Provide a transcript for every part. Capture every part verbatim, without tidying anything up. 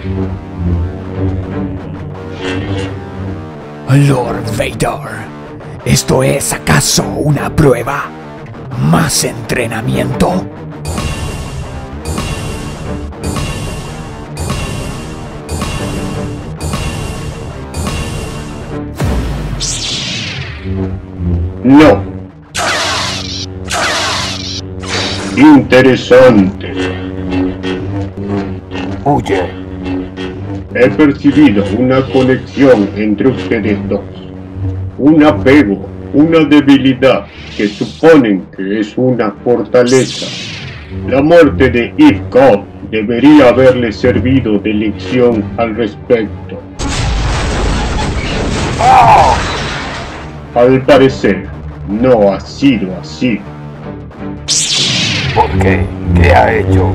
Lord Vader, ¿esto es acaso una prueba? ¿Más entrenamiento? No. Interesante. Huye. He percibido una conexión entre ustedes dos. Un apego, una debilidad que suponen que es una fortaleza. La muerte de Eve Cobb debería haberle servido de lección al respecto. ¡Oh! Al parecer, no ha sido así. ¿Por qué? ¿Qué ha hecho?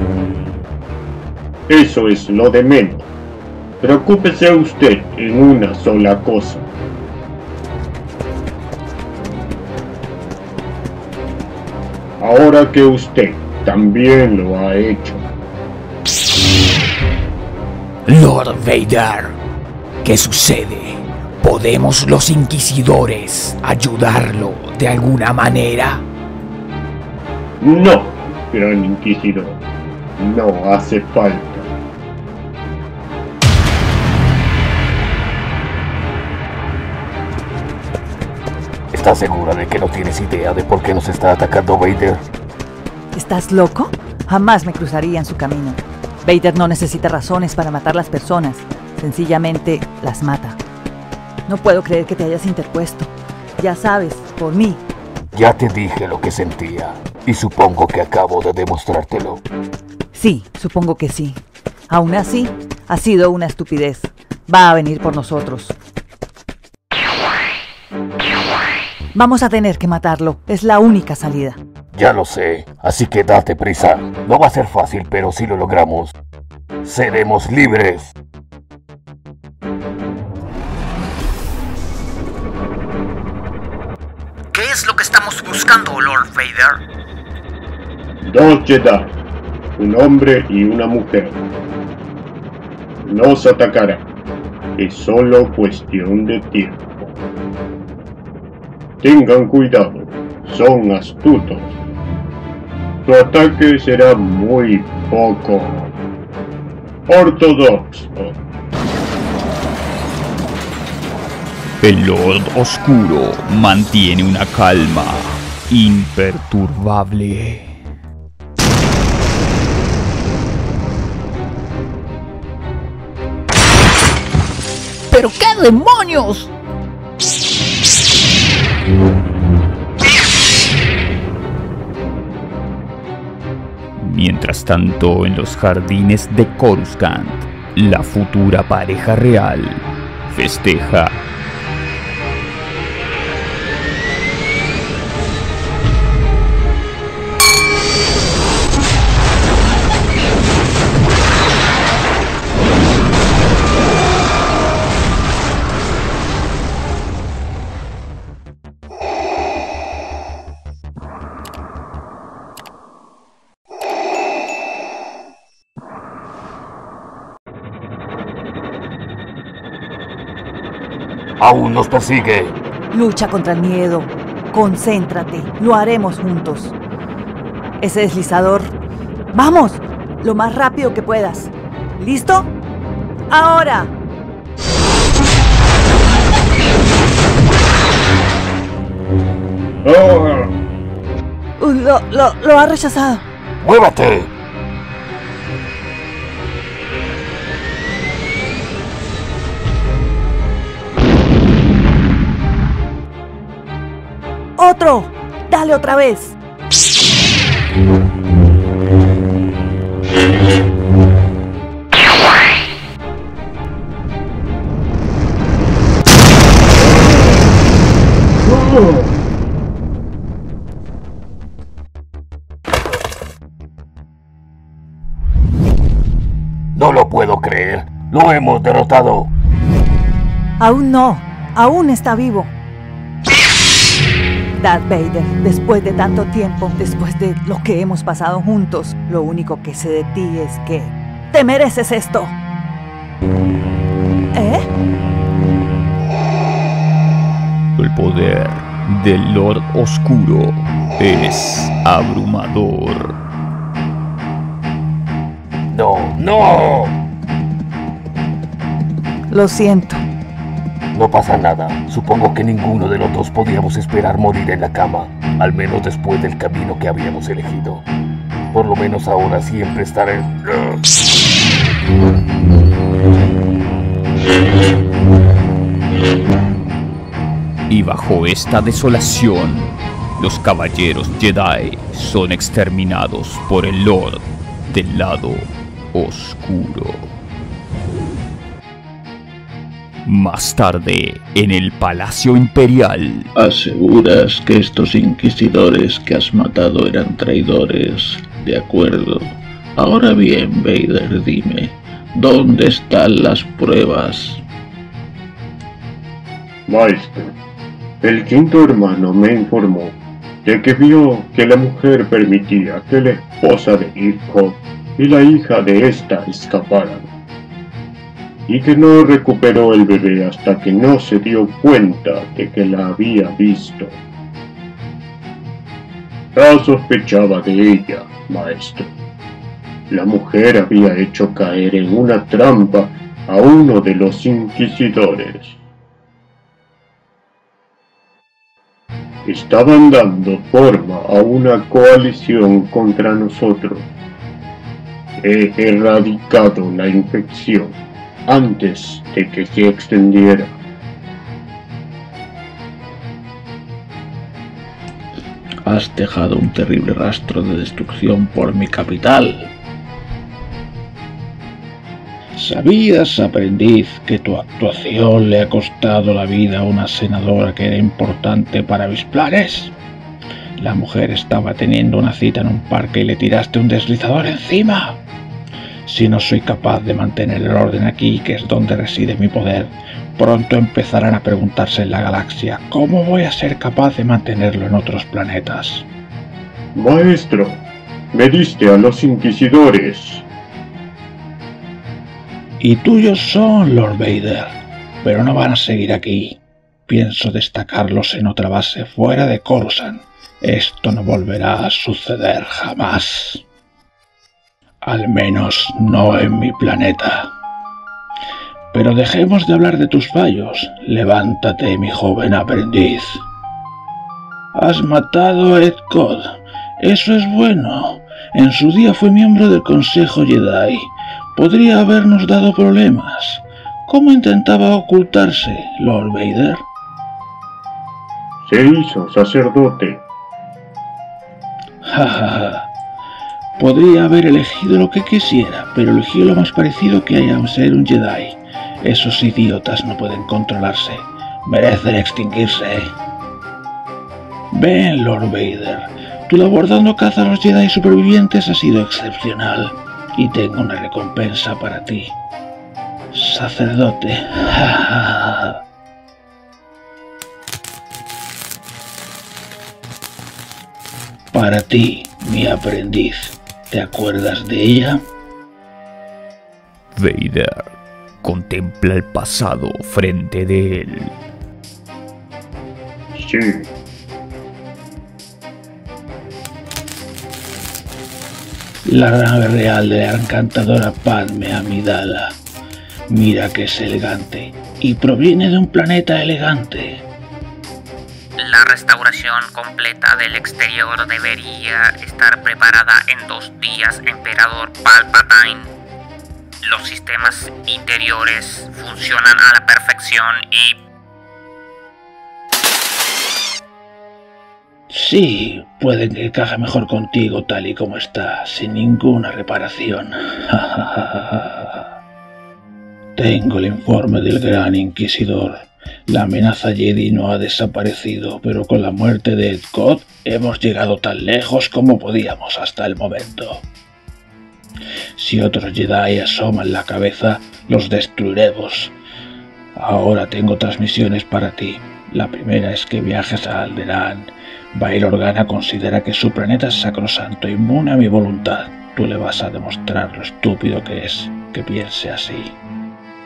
Eso es lo de menos. Preocúpese usted en una sola cosa. Ahora que usted también lo ha hecho. Lord Vader, ¿qué sucede? ¿Podemos los inquisidores ayudarlo de alguna manera? No, gran inquisidor. No hace falta. ¿Estás segura de que no tienes idea de por qué nos está atacando Vader? ¿Estás loco? Jamás me cruzaría en su camino. Vader no necesita razones para matar las personas. Sencillamente las mata. No puedo creer que te hayas interpuesto. Ya sabes, por mí. Ya te dije lo que sentía. Y supongo que acabo de demostrártelo. Sí, supongo que sí. Aún así, ha sido una estupidez. Va a venir por nosotros. Vamos a tener que matarlo. Es la única salida. Ya lo sé, así que date prisa. No va a ser fácil, pero si lo logramos, seremos libres. ¿Qué es lo que estamos buscando, Lord Vader? Dos Jedi, un hombre y una mujer. Nos atacará. Es solo cuestión de tiempo. Tengan cuidado, son astutos. Su ataque será muy poco ortodoxo. El Lord Oscuro mantiene una calma imperturbable. ¿Pero qué demonios? Mientras tanto, en los jardines de Coruscant, la futura pareja real festeja. Aún nos persigue. Lucha contra el miedo. Concéntrate. Lo haremos juntos. Ese deslizador. ¡Vamos! Lo más rápido que puedas. ¿Listo? ¡Ahora! ¡Oh! Uh, lo, lo, lo ha rechazado. ¡Muévete! ¡Otro! ¡Dale otra vez! No lo puedo creer. Lo hemos derrotado. Aún no. Aún está vivo. Darth Vader, después de tanto tiempo, después de lo que hemos pasado juntos, lo único que sé de ti es que te mereces esto. ¿Eh? El poder del Lord Oscuro es abrumador. No, no. Lo siento. No pasa nada. Supongo que ninguno de los dos podíamos esperar morir en la cama, al menos después del camino que habíamos elegido. Por lo menos ahora siempre estaré... Y bajo esta desolación, los caballeros Jedi son exterminados por el Lord del lado oscuro. Más tarde, en el Palacio Imperial. Aseguras que estos inquisidores que has matado eran traidores, de acuerdo. Ahora bien, Vader, dime, ¿dónde están las pruebas? Maestro, el quinto hermano me informó de que vio que la mujer permitía que la esposa de Irko y la hija de esta escaparan, y que no recuperó el bebé hasta que no se dio cuenta de que la había visto. Ya sospechaba de ella, maestro. La mujer había hecho caer en una trampa a uno de los inquisidores. Estaban dando forma a una coalición contra nosotros. He erradicado la infección antes de que se extendiera. Has dejado un terrible rastro de destrucción por mi capital. ¿Sabías, aprendiz, que tu actuación le ha costado la vida a una senadora que era importante para mis planes? La mujer estaba teniendo una cita en un parque y le tiraste un deslizador encima. Si no soy capaz de mantener el orden aquí, que es donde reside mi poder, pronto empezarán a preguntarse en la galaxia cómo voy a ser capaz de mantenerlo en otros planetas. Maestro, me diste a los inquisidores. Y tuyos son, Lord Vader, pero no van a seguir aquí. Pienso destacarlos en otra base fuera de Coruscant. Esto no volverá a suceder jamás. Al menos no en mi planeta. Pero dejemos de hablar de tus fallos. Levántate, mi joven aprendiz. Has matado a Ed Cod. Eso es bueno. En su día fue miembro del Consejo Jedi. Podría habernos dado problemas. ¿Cómo intentaba ocultarse, Lord Vader? Se hizo sacerdote. Jajaja. Podría haber elegido lo que quisiera, pero eligió lo más parecido que haya a ser un Jedi. Esos idiotas no pueden controlarse. Merecen extinguirse. Ven, Lord Vader. Tu labor dando caza a los Jedi supervivientes ha sido excepcional. Y tengo una recompensa para ti. Sacerdote. Para ti, mi aprendiz. ¿Te acuerdas de ella? Vader contempla el pasado frente de él. Sí. La nave real de la encantadora Padme Amidala. Mira que es elegante. Y proviene de un planeta elegante. La restauración completa del exterior debería estar preparada en dos días, Emperador Palpatine. Los sistemas interiores funcionan a la perfección y... Sí, puede que encaje mejor contigo tal y como está, sin ninguna reparación. Tengo el informe del Gran Inquisidor. La amenaza Jedi no ha desaparecido, pero con la muerte de Ed Cod hemos llegado tan lejos como podíamos hasta el momento. Si otros Jedi asoman la cabeza, los destruiremos. Ahora tengo tres misiones para ti. La primera es que viajes a Alderaan. Bail Organa considera que su planeta es sacrosanto, inmune a mi voluntad. Tú le vas a demostrar lo estúpido que es, que piense así.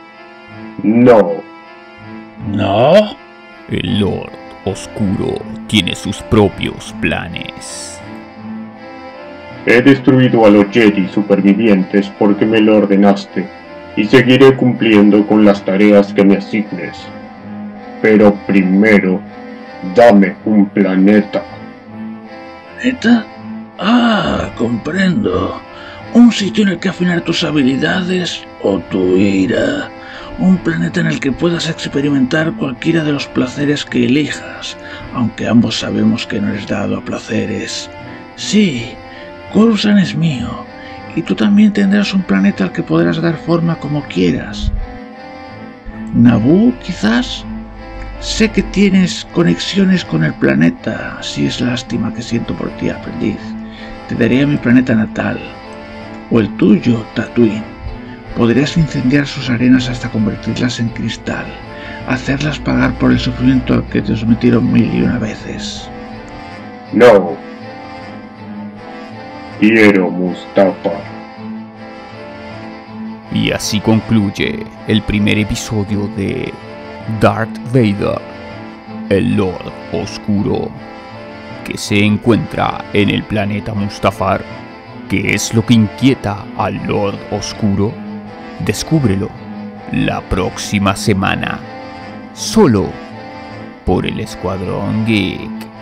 No. ¿No? El Lord Oscuro tiene sus propios planes. He destruido a los Jedi supervivientes porque me lo ordenaste, y seguiré cumpliendo con las tareas que me asignes. Pero primero, dame un planeta. ¿Planeta? Ah, comprendo. Un sitio en el que afinar tus habilidades o tu ira. Un planeta en el que puedas experimentar cualquiera de los placeres que elijas, aunque ambos sabemos que no eres dado a placeres. Sí, Coruscant es mío, y tú también tendrás un planeta al que podrás dar forma como quieras. Naboo, quizás. Sé que tienes conexiones con el planeta, si es lástima que siento por ti, aprendiz. Te daré mi planeta natal, o el tuyo, Tatooine. Podrías incendiar sus arenas hasta convertirlas en cristal, hacerlas pagar por el sufrimiento al que te sometieron mil y una veces. No. Quiero Mustafar. Y así concluye el primer episodio de Darth Vader, el Lord Oscuro, que se encuentra en el planeta Mustafar. ¿Qué es lo que inquieta al Lord Oscuro? Descúbrelo la próxima semana, solo por el Escuadrón Geek.